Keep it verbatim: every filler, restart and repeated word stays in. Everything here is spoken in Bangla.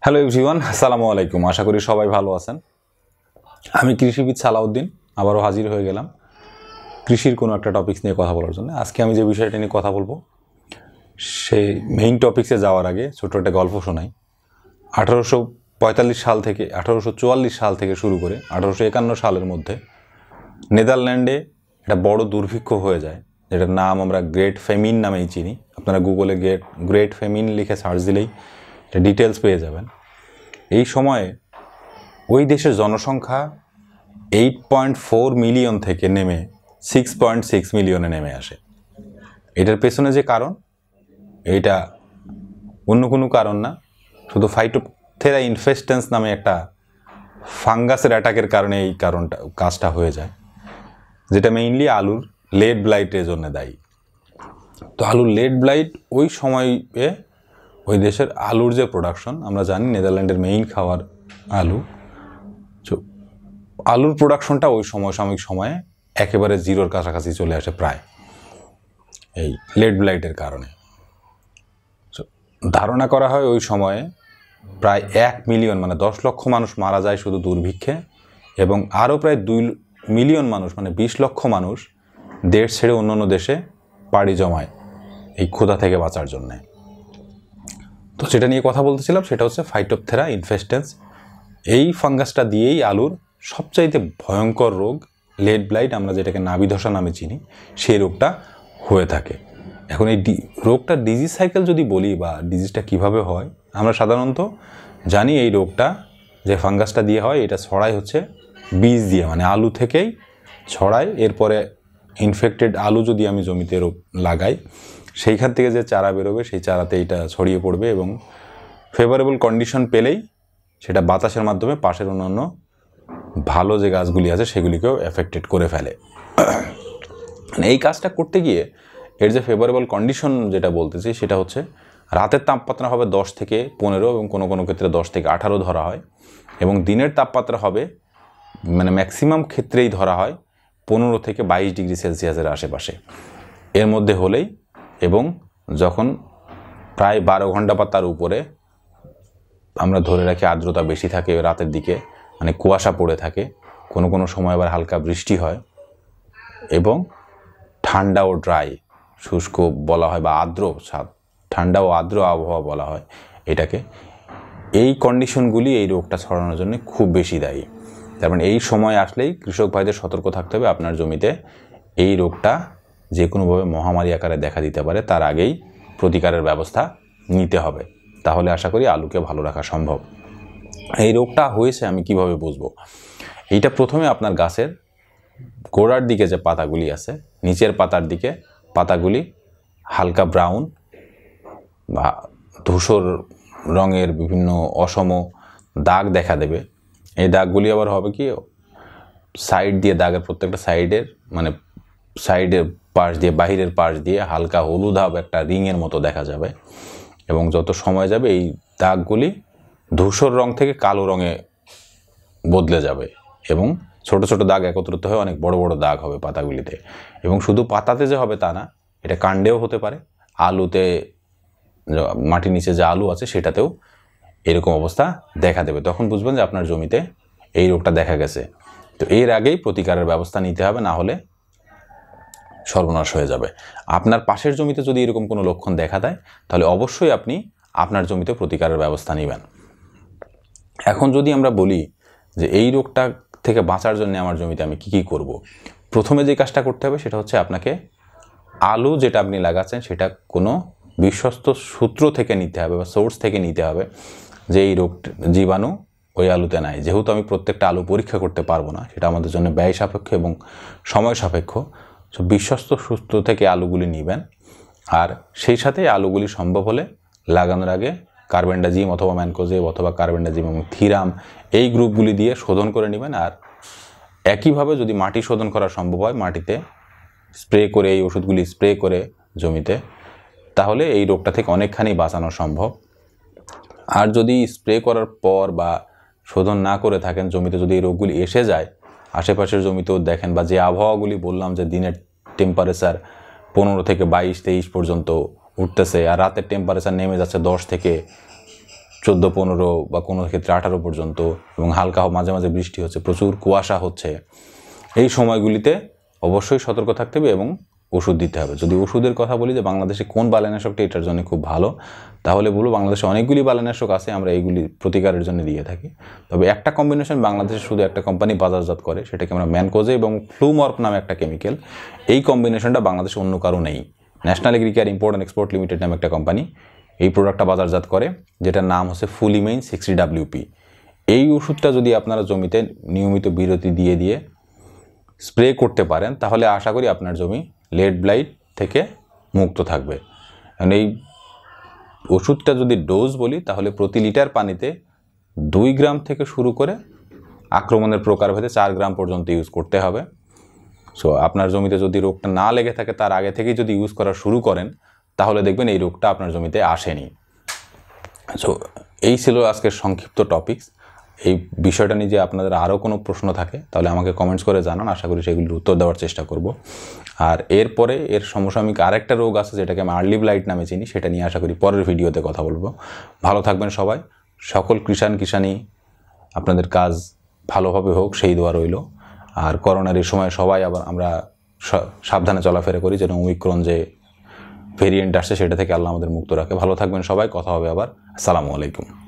হ্যালো এভরিওয়ান, আসসালামু আলাইকুম। আশা করি সবাই ভালো আছেন। আমি কৃষিবিদ সালাউদ্দিন আবারও হাজির হয়ে গেলাম কৃষির কোনো একটা টপিকস নিয়ে কথা বলার জন্য। আজকে আমি যে বিষয়টা নিয়ে কথা বলবো সেই মেইন টপিক্সে যাওয়ার আগে ছোট্ট একটা গল্প শোনাই। আঠারোশো পঁয়তাল্লিশ সাল থেকে আঠারোশো চুয়াল্লিশ সাল থেকে শুরু করে আঠারোশো একান্ন সালের মধ্যে নেদারল্যান্ডে একটা বড় দুর্ভিক্ষ হয়ে যায়, যেটার নাম আমরা গ্রেট ফেমিন নামেই চিনি। আপনারা গুগলে গ্রেট গ্রেট ফেমিন লিখে সার্চ দিলেই এটা ডিটেলস পেয়ে যাবেন। এই সময়ে ওই দেশের জনসংখ্যা এইট পয়েন্ট ফোর মিলিয়ন থেকে নেমে সিক্স পয়েন্ট সিক্স মিলিয়নে নেমে আসে। এটার পেছনে যে কারণ, এইটা অন্য কোনো কারণ না, শুধু ফাইটোপথেরা ইনফেস্টেন্স নামে একটা ফাঙ্গাসের অ্যাটাকের কারণে এই কারণটা কাজটা হয়ে যায়, যেটা মেইনলি আলুর লেড ব্লাইটের জন্য দায়ী। তো আলুর লেড ব্লাইট ওই সময়ে ওই দেশের আলুর যে প্রোডাকশন, আমরা জানি নেদারল্যান্ডের মেইন খাবার আলু, তো আলুর প্রোডাকশনটা ওই সময় সাময়িক সময়ে একেবারে জিরোর কাছাকাছি চলে আসে প্রায়, এই লেড ব্লাইটের কারণে। ধারণা করা হয় ওই সময়ে প্রায় এক মিলিয়ন মানে দশ লক্ষ মানুষ মারা যায় শুধু দুর্ভিক্ষে, এবং আরও প্রায় দুই মিলিয়ন মানুষ মানে বিশ লক্ষ মানুষ দেশ ছেড়ে অন্য অন্য দেশে পাড়ি জমায় এই ক্ষুধা থেকে বাঁচার জন্যে। তো যেটা নিয়ে কথা বলতেছিলাম সেটা হচ্ছে ফাইটোপথেরা ইনফেস্টেন্স। এই ফাঙ্গাসটা দিয়েই আলুর সবচাইতে ভয়ঙ্কর রোগ লেড ব্লাইট, আমরা যেটাকে নাভিধসা নামে চিনি, সেই রোগটা হয়ে থাকে। এখন এই রোগটার ডিজিজ সাইকেল যদি বলি বা ডিজিজটা কিভাবে হয়, আমরা সাধারণত জানি এই রোগটা যে ফাঙ্গাসটা দিয়ে হয় এটা ছড়ায় হচ্ছে বীজ দিয়ে, মানে আলু থেকেই ছড়ায়। এরপরে ইনফেক্টেড আলু যদি আমি জমিতে লাগাই, সেইখান থেকে যে চারা বেরোবে সেই চারাতে এটা ছড়িয়ে পড়বে এবং ফেভারেবল কন্ডিশন পেলেই সেটা বাতাসের মাধ্যমে পাশের অন্যান্য ভালো যে গাছগুলি আছে সেগুলিকেও এফেক্টেড করে ফেলে। মানে এই কাজটা করতে গিয়ে এর যে ফেভারেবল কন্ডিশন যেটা বলতেছি সেটা হচ্ছে রাতের তাপমাত্রা হবে দশ থেকে পনেরো এবং কোনো কোনো ক্ষেত্রে দশ থেকে আঠারো ধরা হয়, এবং দিনের তাপমাত্রা হবে মানে ম্যাক্সিমাম ক্ষেত্রেই ধরা হয় পনেরো থেকে বাইশ ডিগ্রি সেলসিয়াসের আশেপাশে, এর মধ্যে হলেই। এবং যখন প্রায় বারো ঘন্টা বা তার উপরে আমরা ধরে রাখি আর্দ্রতা বেশি থাকে রাতের দিকে, মানে কুয়াশা পড়ে থাকে, কোনো কোনো সময় আবার হালকা বৃষ্টি হয়, এবং ঠান্ডা ও ড্রাই শুষ্ক বলা হয় বা আর্দ্র, ঠান্ডা ও আর্দ্র আবহাওয়া বলা হয় এটাকে। এই কন্ডিশনগুলি এই রোগটা ছড়ানোর জন্য খুব বেশি দায়ী। তার মানে এই সময় আসলেই কৃষক ভাইদের সতর্ক থাকতে হবে, আপনার জমিতে এই রোগটা যে কোনোভাবে মহামারী আকারে দেখা দিতে পারে, তার আগেই প্রতিকারের ব্যবস্থা নিতে হবে। তাহলে আশা করি আলুকে ভালো রাখা সম্ভব। এই রোগটা হয়েছে আমি কিভাবে বুঝবো? এইটা প্রথমে আপনার গাছের গোড়ার দিকে যে পাতাগুলি আছে, নিচের পাতার দিকে পাতাগুলি হালকা ব্রাউন বা ধূসর রঙের বিভিন্ন অসম দাগ দেখা দেবে। এই দাগগুলি আবার হবে কি সাইড দিয়ে, দাগের প্রত্যেকটা সাইডের মানে সাইডের পাশ দিয়ে, বাহিরের পাশ দিয়ে হালকা হলুদাভ একটা রিংয়ের মতো দেখা যাবে, এবং যত সময় যাবে এই দাগগুলি ধূসর রং থেকে কালো রঙে বদলে যাবে, এবং ছোট ছোট দাগ একত্রিত হয়ে অনেক বড় বড় দাগ হবে পাতাগুলিতে। এবং শুধু পাতাতে যে হবে তা না, এটা কাণ্ডেও হতে পারে, আলুতে মাটির নিচে যে আলু আছে সেটাতেও এরকম অবস্থা দেখা দেবে। তখন বুঝবেন যে আপনার জমিতে এই রোগটা দেখা গেছে। তো এর আগেই প্রতিকারের ব্যবস্থা নিতে হবে, না হলে সর্বনাশ হয়ে যাবে। আপনার পাশের জমিতে যদি এরকম কোনো লক্ষণ দেখা দেয়, তাহলে অবশ্যই আপনি আপনার জমিতে প্রতিকারের ব্যবস্থা নেবেন। এখন যদি আমরা বলি যে এই রোগটা থেকে বাঁচার জন্য আমার জমিতে আমি কি কি করব, প্রথমে যে কাজটা করতে হবে সেটা হচ্ছে আপনাকে আলু যেটা আপনি লাগাচ্ছেন সেটা কোনো বিশ্বস্ত সূত্র থেকে নিতে হবে বা সোর্স থেকে নিতে হবে, যে এই রোগ জীবাণু ওই আলুতে নাই। যেহেতু আমি প্রত্যেকটা আলু পরীক্ষা করতে পারবো না, সেটা আমাদের জন্য ব্যয় সাপেক্ষ এবং সময় সাপেক্ষ, সো বিশ্বস্ত সূত্র থেকে আলুগুলি নেবেন। আর সেই সাথে আলুগুলি সম্ভব হলে লাগানোর আগে কার্বেন্ডাজিম অথবা ম্যানকোজেব অথবা কার্বেন্ডাজিম এবং থিরাম এই গ্রুপগুলি দিয়ে শোধন করে নেবেন। আর একইভাবে যদি মাটি শোধন করা সম্ভব হয়, মাটিতে স্প্রে করে এই ওষুধগুলি স্প্রে করে জমিতে, তাহলে এই রোগটা থেকে অনেকখানি বাঁচানো সম্ভব। আর যদি স্প্রে করার পর বা শোধন না করে থাকেন, জমিতে যদি এই রোগগুলি এসে যায়, আশেপাশের জমিতেও দেখেন, বা যে আবহাওয়াগুলি বললাম যে দিনের টেম্পারেচার পনেরো থেকে বাইশ তেইশ পর্যন্ত উঠতেছে, আর রাতের টেম্পারেচার নেমে যাচ্ছে দশ থেকে চোদ্দো পনেরো বা কোনো ক্ষেত্রে আঠারো পর্যন্ত, এবং হালকা মাঝে মাঝে বৃষ্টি হচ্ছে, প্রচুর কুয়াশা হচ্ছে, এই সময়গুলিতে অবশ্যই সতর্ক থাকতে হবে এবং ওষুধ দিতে হবে। যদি ওষুধের কথা বলি যে বাংলাদেশে কোন বালাইনাশকটি এটার জন্য খুব ভালো, তাহলে বলবো বাংলাদেশে অনেকগুলি বালাইনাশক আছে, আমরা এইগুলি প্রতিকারের জন্য দিয়ে থাকি। তবে একটা কম্বিনেশন বাংলাদেশে শুধু একটা কোম্পানি বাজারজাত করে, সেটাকে আমরা ম্যানকোজে এবং ফ্লুমর্প নামে একটা কেমিক্যাল, এই কম্বিনেশনটা বাংলাদেশে অন্য কারো নেই। National Agricare Import and Export Limited নামে একটা কোম্পানি এই প্রোডাক্টটা বাজারজাত করে, যেটার নাম হচ্ছে ফুলিমেইন সিক্সটি ডাব্লিউপি। এই ওষুধটা যদি আপনারা জমিতে নিয়মিত বিরতি দিয়ে দিয়ে স্প্রে করতে পারেন, তাহলে আশা করি আপনার জমি লেড ব্লাইট থেকে মুক্ত থাকবে। কারণ এই ওষুধটা যদি ডোজ বলি, তাহলে প্রতি লিটার পানিতে দুই গ্রাম থেকে শুরু করে আক্রমণের প্রকারভেদে চার গ্রাম পর্যন্ত ইউজ করতে হবে। সো আপনার জমিতে যদি রোগটা না লেগে থাকে, তার আগে থেকেই যদি ইউজ করা শুরু করেন, তাহলে দেখবেন এই রোগটা আপনার জমিতে আসেনি। সো এই ছিল আজকের সংক্ষিপ্ত টপিকস। এই বিষয়টা নিয়ে যে আপনাদের আরও কোনো প্রশ্ন থাকে, তাহলে আমাকে কমেন্টস করে জানান, আশা করি সেগুলির উত্তর দেওয়ার চেষ্টা করব। আর এরপরে এর সমসাময়িক আরেকটা রোগ আছে, যেটাকে আমি আর্লি ব্লাইট নামে চিনি, সেটা নিয়ে আশা করি পরের ভিডিওতে কথা বলবো। ভালো থাকবেন সবাই, সকল কৃষাণ কিষাণী আপনাদের কাজ ভালোভাবে হোক সেই দোয়া রইল। আর করোনার এই সময় সবাই আবার আমরা সাবধানে চলাফেরা করি, যেন ওমিক্রন যে ভেরিয়েন্ট আসছে সেটা থেকে আল্লাহ আমাদের মুক্ত রাখে। ভালো থাকবেন সবাই, কথা হবে আবার। আসসালামু আলাইকুম।